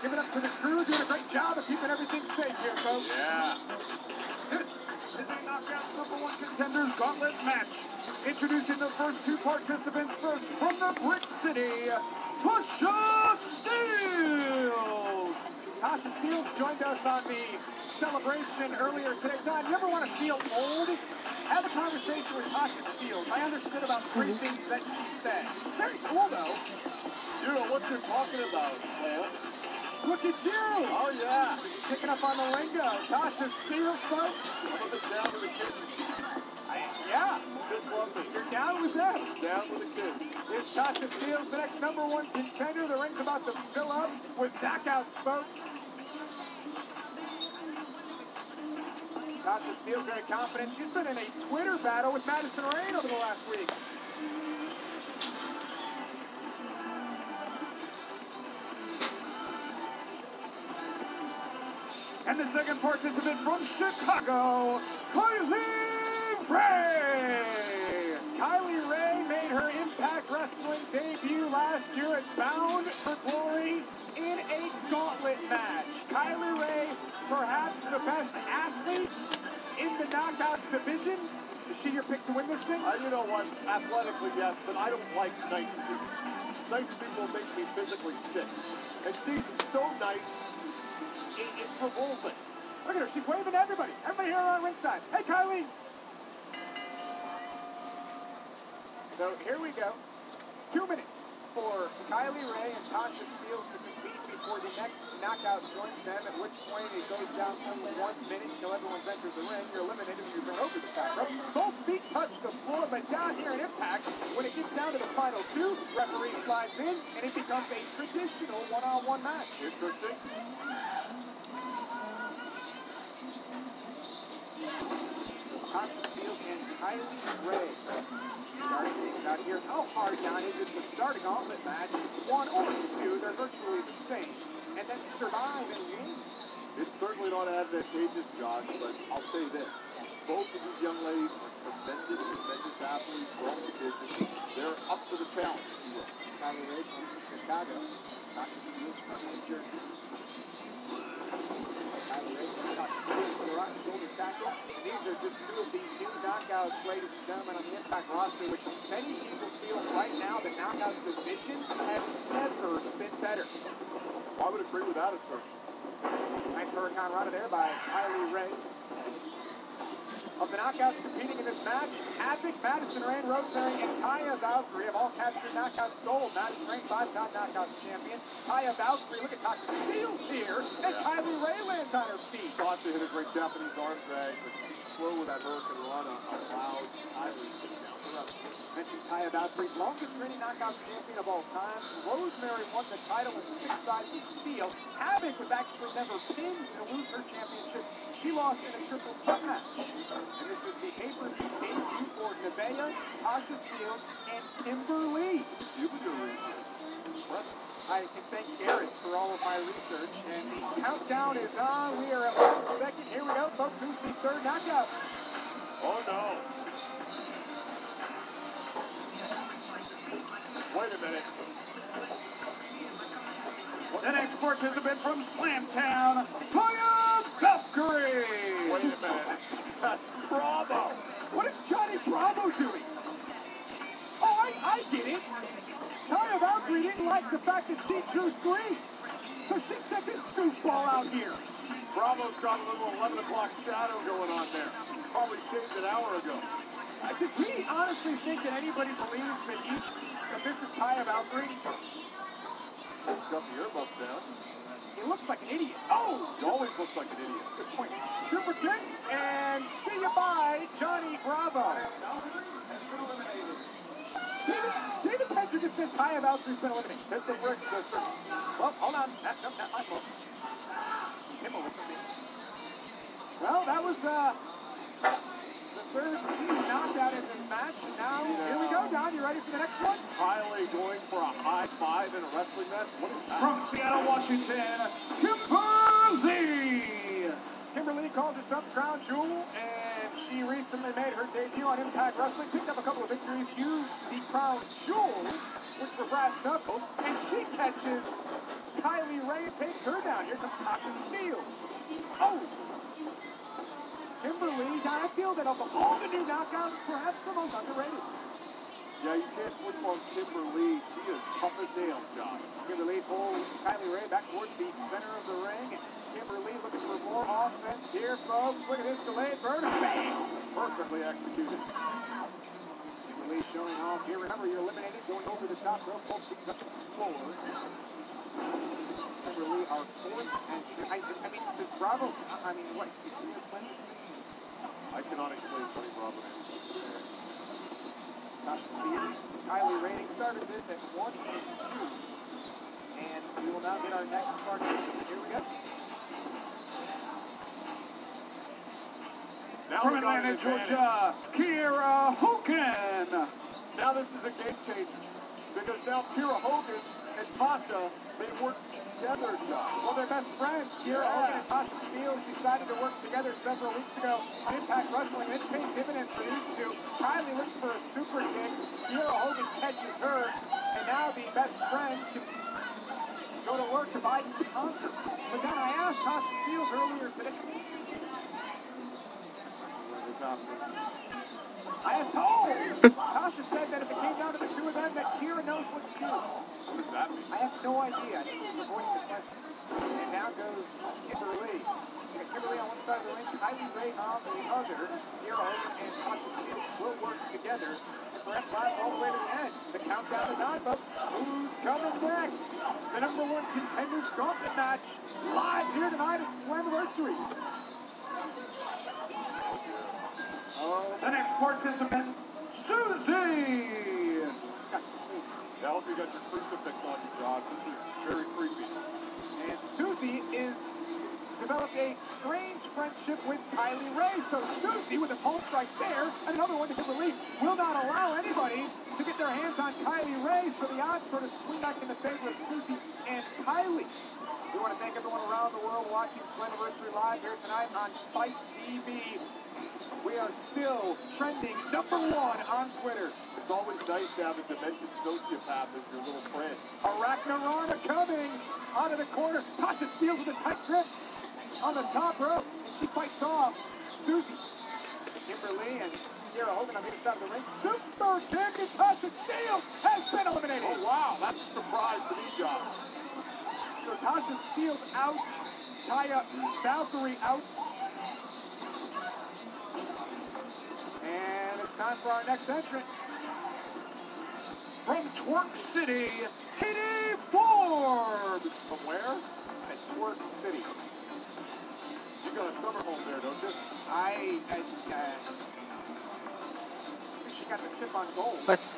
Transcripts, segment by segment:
Give it up to the crew, doing a great job of keeping everything safe here, folks. Yeah. This is a Knockouts #1 Contenders Gauntlet match. Introducing the first two participants first from the Brick City, Tasha Steele. Tasha Steele joined us on the celebration earlier today. Don, you ever want to feel old? Have a conversation with Tasha Steele. I understood about 3 things that she said. It's very cool, though. You know what you're talking about, man. Look at you! Oh, yeah. Picking up on the lingo. Tasha Steele, folks. Some of it down to the kids. Yeah. Good plumbing. You're down with that. Down with the kids. Here's Tasha Steele, the next #1 contender. The ring's about to fill up with knockouts, folks. Tasha Steele's very confident. She's been in a Twitter battle with Madison Rain over the last week. And the second participant from Chicago, Kylie Ray. Kylie Ray made her Impact Wrestling debut last year at Bound for Glory in a gauntlet match. Kylie Ray, perhaps the best athlete in the knockouts division. Is she your pick to win this thing? You know what? Athletically, yes, but I don't like nice people. Nice people make me physically sick. And she's so nice, it's revolting. Look at her. She's waving to everybody. Everybody here on ringside. Hey, Kylie. So here we go. 2 minutes for Kylie Ray and Tasha Steele to compete before the next knockout joins them, at which point it goes down to 1 minute until everyone's entered the ring. You're eliminated when you run over the top rope. Both feet touch the floor, but down here in Impact, when it gets down to the final 2, referee slides in, and it becomes a traditional one-on-one match. Interesting. Tasha Steele and Kylie Ray. Starting things out here. How hard, John, is it to start a gauntlet match? 1 or 2, they're virtually the same. And then survive and win? It's certainly not advantageous, Josh, but I'll say this. Both of these young ladies are tremendous athletes, strong conditions. They're up to the challenge. Kylie Ray from Chicago. Tasha Steele from New Jersey. Kylie Ray from the rock and shoulder tackle. These are just 2 of these new knockouts, ladies and gentlemen, on the Impact roster, which many people feel right now the knockouts division has never been better. I would agree with that assertion. Nice hurricane run there by Kylie Ray. Of the knockouts competing in this match, Havoc, Madison Rain, Rosemary, and Taya Valkyrie have all captured knockouts gold. Madison Rain, 5-time knockouts champion. Taya Valkyrie, look at Tasha Steele's here, and Kylie Ray lands on her feet. Tasha hit a great Japanese arm drag, but she's slow with that hurricane run, allowed Kylie to get down the road. Mentioned Taya Valkyrie's longest reigning knockouts champion of all time. Rosemary won the title in 6 sides of steel. Havoc was actually never pinned to lose her championship. She lost in a triple threat match. And this is the pay-per-view debut for Nevaeh, Tasha Steele, and Kimberly. You would do research. I can thank Garrett for all of my research. And the countdown is on. We are at 1 second. Here we go, folks. Who's the third knockout? Oh, no. Wait a minute. The next participant from Slamtown, Taya Valkyrie. Wait a minute. That's Bravo. What is Johnny Bravo doing? Oh, I get it. Taya Valkyrie didn't like the fact that she drew 3. So she sent this goofball out here. Bravo's got a little 11 o'clock shadow going on there. Probably shaved an hour ago. Did we honestly think that anybody believes that this is Taya Valkyrie? Got the earbuds down. He looks like an idiot. Oh! He always looks like an idiot. Good point. Super kicks, and see you bye, Johnny Bravo. David Penzer just said Taya Valkyrie's been eliminated. That's the brick. Well, hold on. Not my fault. Kimmel with me. Well, that was the third knockout in this match. Now, here we go, Don. You ready for the next one? Kylie going for a high 5 in a wrestling match. What is that? From Seattle, Washington, Kimberly. Kimberly calls herself Crown Jewel, and she recently made her debut on Impact Wrestling, picked up a couple of victories, used the Crown Jewels, which were brass knuckles, and she catches Kylie Ray takes her down. Here comes Tasha Steele. Oh! Kimberly, I feel that of all the new knockouts, perhaps the most underrated. Yeah, you can't flip on Kimberly. She is tough as nails, John. Kimberly pulls Kylie Ray back towards the center of the ring. Kimberly looking for more offense here, folks. Look at this delayed burner. Bang! Perfectly executed. Kimberly showing off here. Remember, you're eliminated going over the top rope. Both feet touching the floor. Kimberly, our fourth entry. I mean, does Bravo, what? Can you explain it? I cannot explain Tony Bravo. Tasha Spears, Kylie Ray started this at 1 and 2. And we will now get our next participant. Here we go. Now From Atlanta, Georgia, Kiera Hogan. Now this is a game changer. Because now Kiera Hogan and Tasha, they work together, John. Well, they're best friends. Kiera Hogan and Tasha Steele decided to work together several weeks ago on Impact Wrestling. They paid dividends for these two. Kylie looks for a super kick. Kiera Hogan catches her. And now the best friends can go to work to divide and conquer. But then I asked Tasha Steele earlier today. I asked, Tasha said that if it came down to the two of them, that Kiera knows what to do. What does that mean? I have no idea. I think she's avoiding the question. And now goes Kimberly. Kimberly on one side of the ring, Kylie Ray on the other. Kiera Hogan and Tasha Steele will work together. And perhaps last all the way to the end. The countdown is on, folks. Who's coming next? The #1 Contenders Gauntlet match live here tonight at Slammiversary. The next participant, Susie! I hope you got your crucifix on you, John. This is very creepy. And Susie is developed a strange friendship with Kylie Ray. So Susie, with a pole strike there, and another one to give relief, will not allow anybody to get their hands on Kylie Ray. So the odds sort of swing back in the favor of Susie and Kylie. We want to thank everyone around the world watching Slammiversary live here tonight on Fight TV. We are still trending #1 on Twitter. It's always nice to have a demented sociopath as your little friend. Arachnarana coming out of the corner. Tasha Steele with a tight grip on the top rope. And she fights off Susie. Kimberly and Kiera Hogan on the other side of the ring. Super kick, and Tasha Steele has been eliminated. Oh, wow. That's a surprise to me, John. So Tasha Steele's out. Taya Valkyrie out. And it's time for our next entrant. From Twerk City, Katie Forbes. From where? At Twerk City. You got a summer home there, don't you? I think she got the tip on gold. What?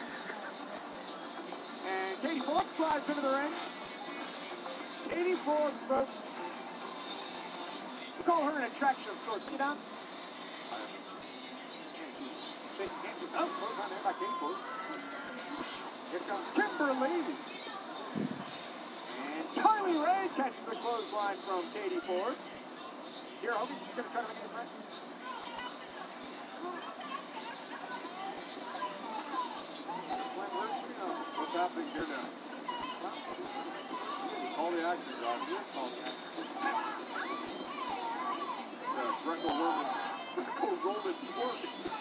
And Katie Forbes slides into the ring. Katie Forbes, folks. We call her an attraction of sorts. Get down. Oh, close on there by Katie Forbes. Here comes Kimberly. And Kylie Ray catches the clothesline from Katie Forbes. Here, Hogan, she's going to try to make it right. What's happening here now? Call the action, John. Call the action. Greco-Roman twerk.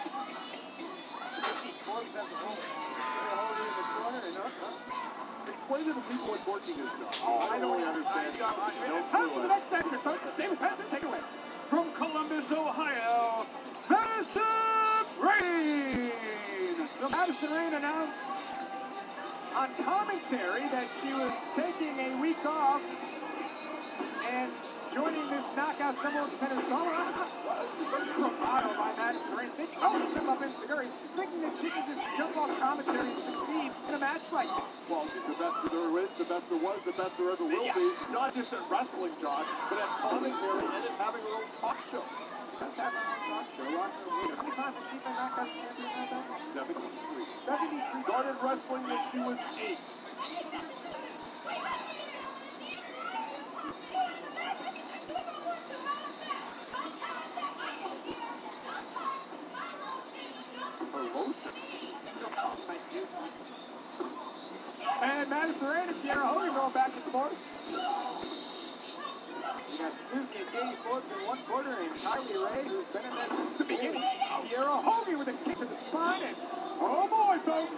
Forbes has the hole. In the corner and up. Explain to the people what twerking is, John. Oh, I don't really understand. It's time for the next entrant, folks. David Patterson, take it away. From Columbus, Ohio, Madison Rain. So Madison Rain announced on commentary that she was taking a week off and joining this knockout #1 Contenders Gauntlet. Such bravado by Madison Rain. Thinking, step up into Curry, thinking that she could just jump off commentary and succeed in a match like this. Well, she's the best there is, the best there was, the best there ever will be. Not just at wrestling, John, but at commentary and at having her own talk show. Let's have her own talk show. How many times has she been knockout champion at that? 73. 73. Started wrestling when she was 8. And Madison Rain and Kiera Hogan going back and Forbes. You got Susie and Katie Forbes in one corner, and Kylie Ray, who's been in there since the beginning. Sierra Hoagie with a kick to the spine, and oh boy, folks!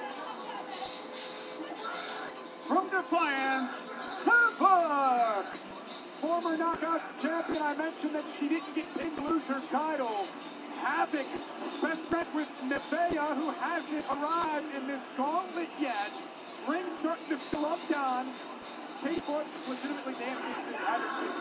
From Defiance, her book! Former Knockouts champion, I mentioned that she didn't get pinned to lose her title. Havoc, best friends with Nevaeh, who hasn't arrived in this gauntlet yet. Ring's starting to fill up, Don. Katie Forbes is legitimately dancing to Havoc.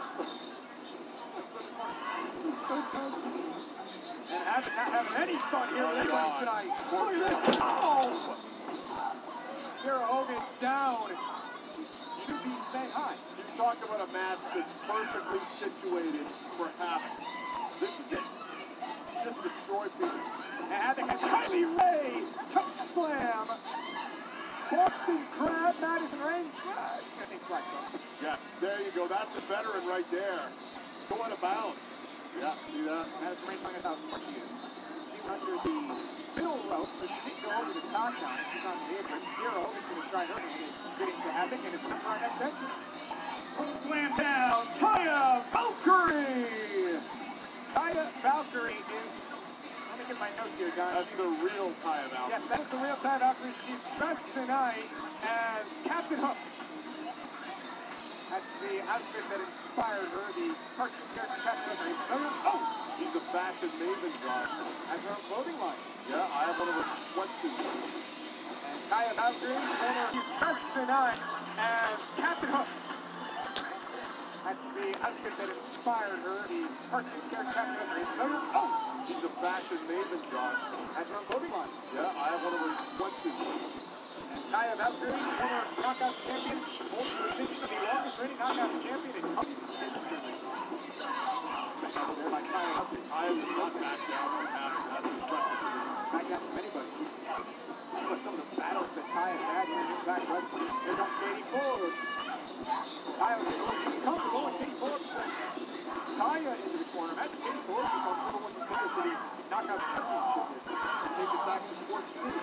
And Havoc not having any fun here with anybody tonight. Look at this. Oh! Sarah Hogan down. Susie saying hi. You talk about a match that's perfectly situated for Havoc. This is it. Just destroy people. And Havoc has Kylie Ray. Choke slam. Boston Crab, Madison Rain. Yeah, there you go. That's a veteran right there. Go out of bounds. Yeah, see that? Madison Rain finding out how smart she is. She's under the middle rope, so she didn't go over the top down. She's on the apron. Hero is going to try her getting to Havoc, and it's time for our next entrance. Slam down, Taya Valkyrie! Taya Valkyrie is, let me get my notes here, Don. That's the real Taya Valkyrie. Yes, that is the real Taya Valkyrie. She's dressed tonight as Captain Hook. That's the outfit that inspired her, the cartoon character Captain Hook. Oh! She's a fashion maven, Josh. Has her own clothing line. Yeah, I have one of her sweatsuits. And Taya Valkyrie, she's dressed tonight as Captain Hook. That's the outfit that inspired her, the cartoon character Captain Hook. Oh! She's a fashion maven, Josh. Has her own clothing line. Yeah, I have one of her sweatsuits. And Taya Valkyrie, former Knockouts champion, holds the distinction of the longest reigning Knockouts champion in company history. There by Taya Valkyrie. I was not back down from Havoc. That's impressive to me. Back down from anybody. But some of the battles that Taya's had here in Impact Wrestling. Here comes Katie Forbes. Taya was comfortable, and Katie Forbes sends Taya into the corner. Imagine Katie Forbes is on number one contender for the Knockouts championship. Take it back to Sports City.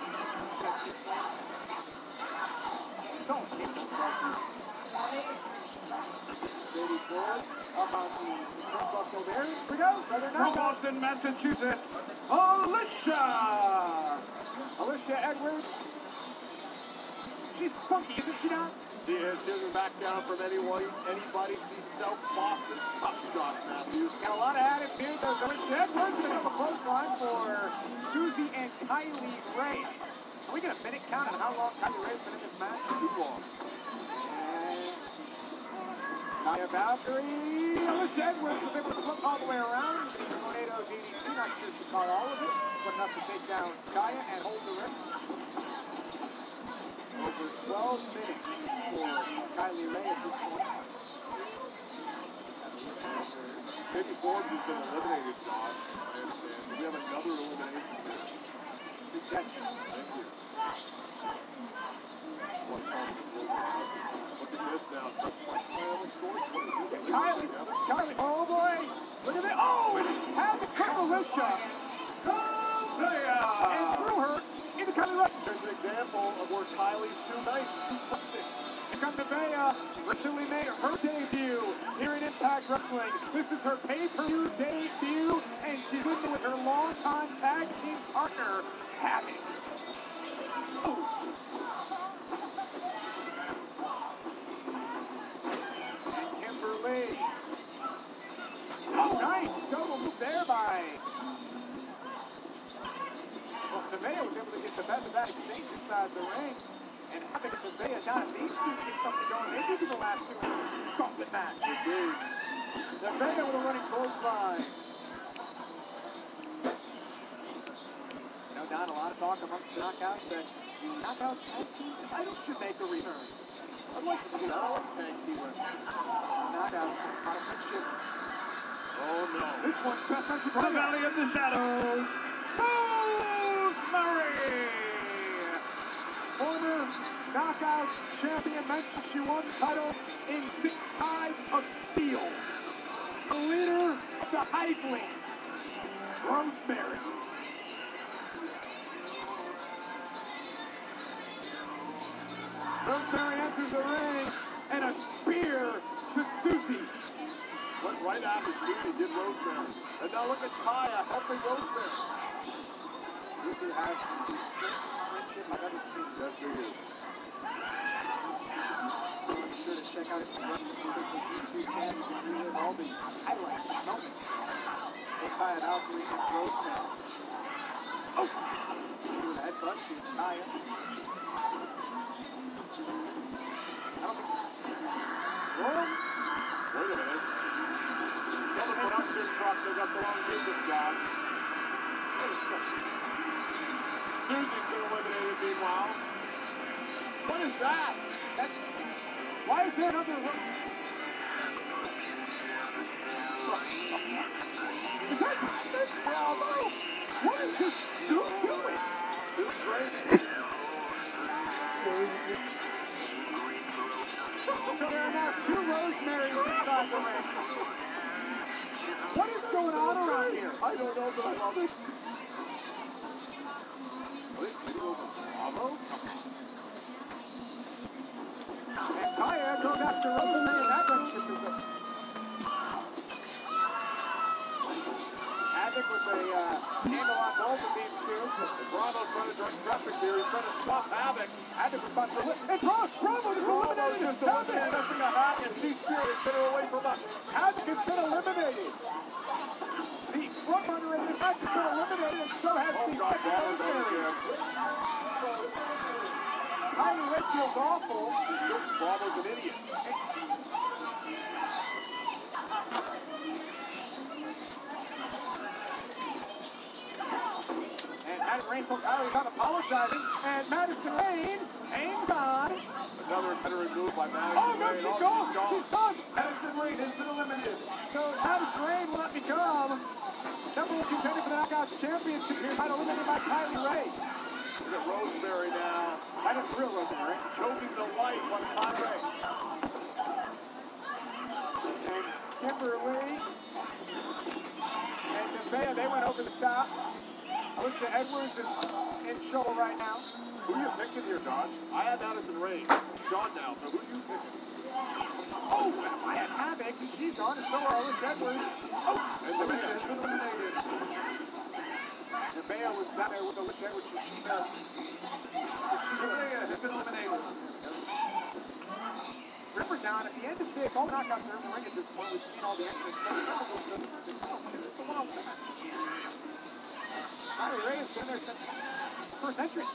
Don't take it back. Katie Forbes up on the turnbuckle there. Here we go. From Boston, Massachusetts, Alicia Edwards. She's spunky, isn't she not? She doesn't back down from anybody. She's South Boston tough, Josh Matthews. Got a lot of attitude. There's Alicia Edwards and a clothesline for Susie and Kylie Ray. Can we get a minute count on how long Kylie Ray's been in this match? Too long. And Taya Valkyrie. Alicia Edwards was able to flip all the way around. Tornado DDT. Not sure she caught all of it, but enough to take down Taya and hold the ring. Over 12 minutes for Kylie Ray at this point. Katie Forbes has been eliminated, Josh. I understand. We have another elimination here. Thank you. Look at this now. Kylie, oh boy! Look at it! Oh, it Havoc took Alicia! And threw her into Kylie Ray. There's an example of where Kylie's too nice. Here comes Nevaeh, recently made her debut here in Impact Wrestling. This is her pay-per-view debut, and she's with it with her longtime tag team partner, Havoc. Oh. And Kimberly. Oh, nice double move there by... Well, Nevaeh was able to get the best of that exchange inside the ring. And Havoc and Nevaeh down. These two to get something going. Maybe be the last two in this gauntlet match. It is. Nevaeh with a running clothesline. You know, Don, a lot of talk amongst the Knockouts that the Knockouts tag team title should make a return. I'd like to see that. I like tag team wrestling. Knockouts, partnerships. Oh no. This one's best entry from the Valley of the Shadows. Rosemary! Former Knockouts champion, mentioned she won the title in 6 sides of steel. The leader of the Hivelings, Rosemary. Rosemary enters the ring did Rosemary. And now look at Kaya helping Rosemary. Ruby has the friendship I've ever seen. Yes, they do. Be sure to check out his YouTube channel to relive all the highlights, moments. Hey, Kaya Valkyrie and Rosemary. Oh! Doing a headbutt to Kaya. I don't think Roll. Wait a minute. Another production truck that got the wrong business job. Wait a second. Susie's been eliminated meanwhile. What is that? That's... Why is there another... Is that... Bravo! What is this dude doing? This great. So there are now two Rosemarys inside the ring. What is going on around here? I don't know, but I love it. Bravo. And Kaya goes after Rosemary, and that friendship is up. Havoc with a handle on both of these two. Bravo's trying to direct traffic here. He's trying to stop Havoc. Havoc was about to lift. And Bravo just eliminated him. Havoc messing a hat, and Steve Spear is getting away from us. Havoc has been eliminated. The front runner in this match has been eliminated, and so has the second Rosemary. Kylie Ray feels awful. Bravo's an idiot. And Madison Rain told Kylie without apologizing, and Madison Rain aims on. Another veteran move by Madison Oh, no, Rain. she's gone. She's gone. Madison Rain has been eliminated. So Madison Rain will not become number one contender for the Knockouts Championship here, not eliminated by Kylie Ray. Is it Rosemary now? That is real Rosemary. Choking the life on Conrad. And Kimberly and Nevaeh, they went over the top. Alyssa Edwards is in trouble right now. Who are you picking here, Don? I had Madison Rain. John now, so who are you picking? Oh, I had Havoc. She's on, and so are Alyssa Edwards. Oh, And Nevaeh has been eliminated. Nevaeh was down there with Alyssa Edwards. Nevaeh has been eliminated. Remember, Don, at the end of this, all the knockouts are in the ring at this point. We've seen all the extras. It's a long match. Kylie Ray has been there since first entrance.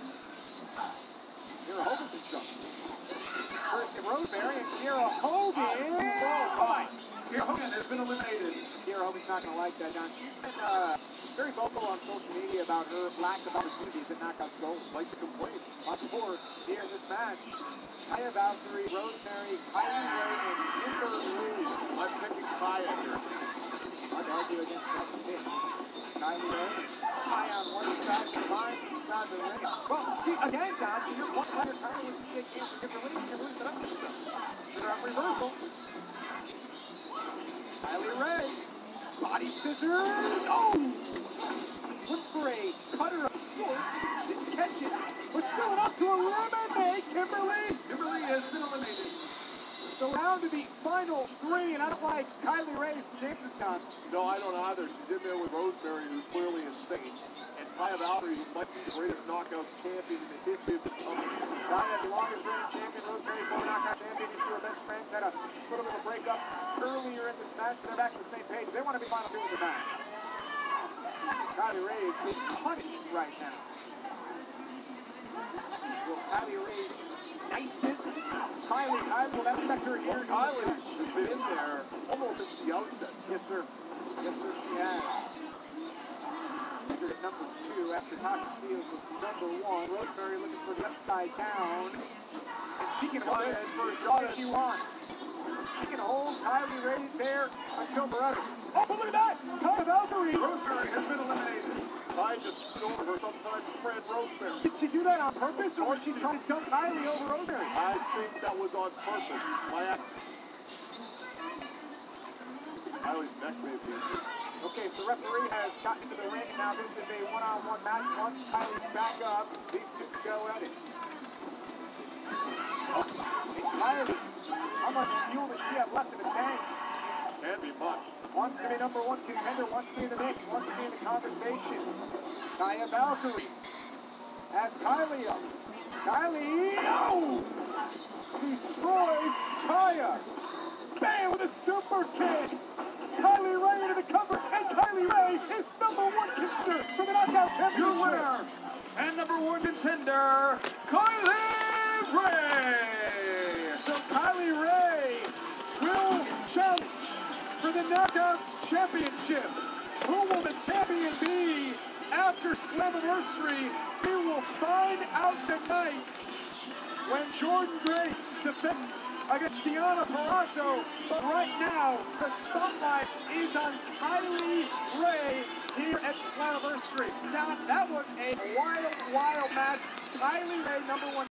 Kiera Hogan can jump. First in Rosemary and Kiera Hogan. Oh, Kiera Hogan has been eliminated. Kiera Hogan's not going to like that, Don. She's been very vocal on social media about her lack of opportunities at Knockouts Gold. Likes to complain. On board here in this match. Kaya Valkyrie, Rosemary, Kylie Ray, and Kimberly. I'm picking Kaya here. Hard to argue against that pick. Kylie Ray, Kaya on one side, combined inside the ring. Well, see, again, Don, to your one side, Kylie with the shake hands for Kimberly, Kimberly's set up for stuff. Set up reversal. Kylie Ray, body scissors. Oh! Looks for a cutter of sorts. Didn't catch it, but still enough to eliminate Kimberly. Kimberly has been eliminated. So down to the final three, and I don't like Kylie Ray's chances, Don. No, I don't either. She's in there with Rosemary, who's clearly insane. And Kaya Valkyrie, who might be the greatest knockout champion in the history of this company. Kaya, the longest reigning champion, Rosemary, former knockout champion. These two are best friends. Had a little bit of a breakup earlier in this match. They're back on the same page. They want to be final two in the match. Kylie Ray is being punished right now. Will Kylie Ray's niceness, smiling Kylie, will that affect her here? Kylie has been in there almost since the outset. Yes, sir. Yes, sir, she has. At number 2 after Taka Steele was number 1. Rosemary looking for the upside down. And she can hold it for as long as she wants. She can hold Kylie Ray there until forever. Oh, look at that! Kaya Valkyrie! Rosemary has been eliminated. Kaya just stood over her, sometimes Fred Rosemary. Did she do that on purpose, or was she trying to dump Kylie over Rosemary? I think that was on purpose. By accident. Kylie's neck may be injured. Okay, so the referee has gotten into the ring. Now this is a one-on-one match. Once Kylie's back up, these two go at it. Oh, Kylie, how much fuel does she have left in the tank? Can't be much. Wants to be number one contender, wants to be in the mix, wants to be in the conversation. Kaya Valkyrie has Kylie up. Kylie, oh! Destroys Kaya. Bam with a super kick. Kylie Ray into the cover, and Kylie Ray is number one contender for the Knockout Championship. Your winner and number one contender, Kylie Ray. So Kylie Ray will challenge for the Knockout Championship. Who will the champion be after Slammiversary? We will find out tonight when Jordan Grace defends against Diana Perazzo. But right now, the spotlight is on Kylie Ray here at Slammiversary. Now, that was a wild, wild match. Kylie Ray, number one